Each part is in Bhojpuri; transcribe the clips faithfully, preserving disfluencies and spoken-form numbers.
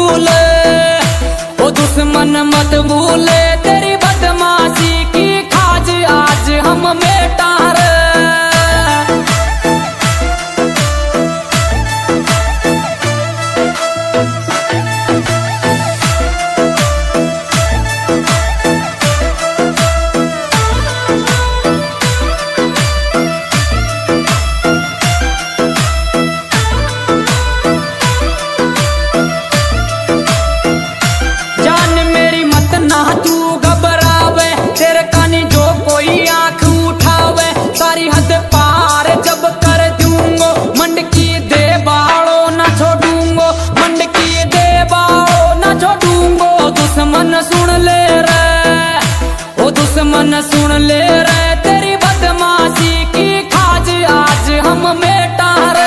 भूले, ओ दुश्मन मत भूले, तेरी बदमाशी की खाज आज हम मेटा रे। सुन ले रे, ओ दुश्मन सुन ले रे, तेरी बदमाशी की खाज आज हम मेटा रे।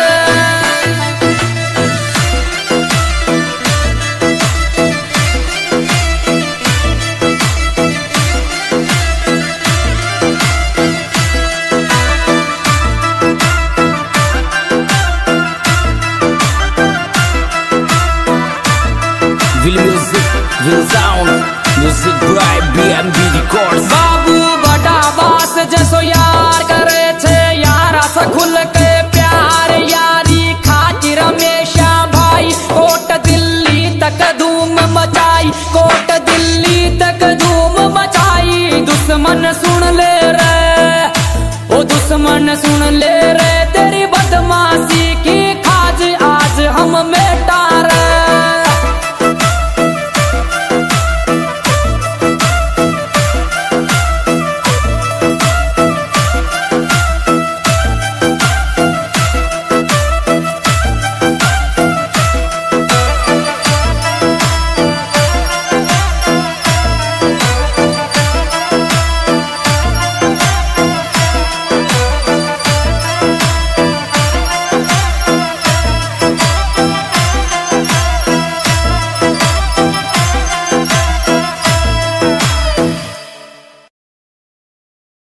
Will music, will sound, music by B M B Records। बाबू बड़ा बास जैसो यार करे छे, यारा से खुल के प्यार यारी खातिर हमेशा भाई, कोट दिल्ली तक धूम मचाई, कोट